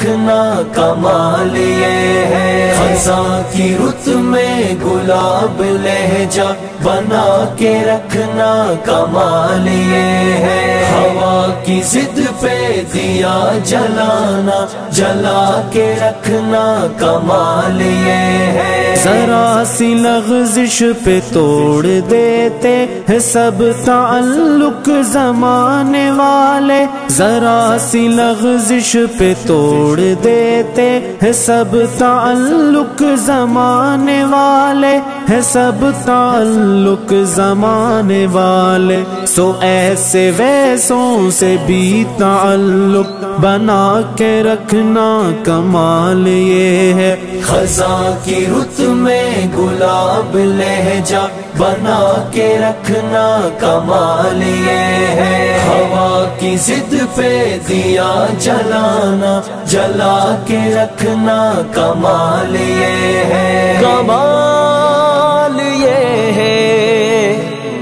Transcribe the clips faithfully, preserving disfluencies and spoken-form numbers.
رکھنا کمال یہ ہے، خزاں کی رت میں گلاب لہجہ بنا کے رکھنا کمال یہ ہے، ہوا کی ضد پہ دیا جلانا جلا کے رکھنا کمال یہ ہے، ذرا سی لغزش پہ توڑ دیتے ہیں سب تعلق زمانے والے، ذرا سی لغزش پہ توڑ دیتے ہیں سب تعلق زمانے والے، ہے سب تعلق زمانے والے، سو ایسے ویسوں سے بھی تعلق بنا کے رکھنا کمال یہ ہے، خزاں کی رت میں گلاب لہجہ بنا کے رکھنا کمال یہ ہے، ہوا کی ضد پہ دیا جلانا جلا کے رکھنا کمال یہ ہے، کمال یہ ہے،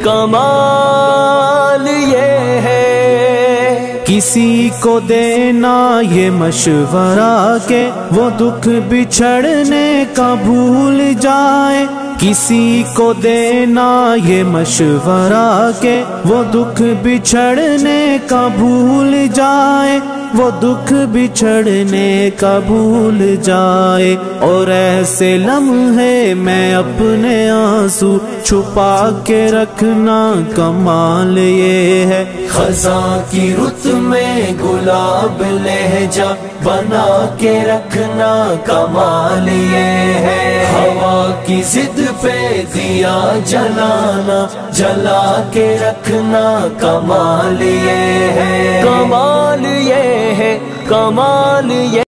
کمال یہ ہے، کسی کو دینا یہ مشورہ کہ وہ دکھ بچھڑنے کا بھول جائے، کسی کو دینا یہ مشورہ کہ وہ دکھ بچھڑنے کا بھول جائے، وہ دکھ بچھڑنے کا بھول جائے، اور ایسے لمحے میں اپنے آنسو چھپا کے رکھنا کمال یہ ہے، خزاں کی رت میں گلاب لہجہ بنا کے رکھنا کمال یہ ہے، ہوا کی ضد پہ دیا جلانا جلا کے رکھنا کمال یہ ہے، کمال یہ ہے، کمال یہ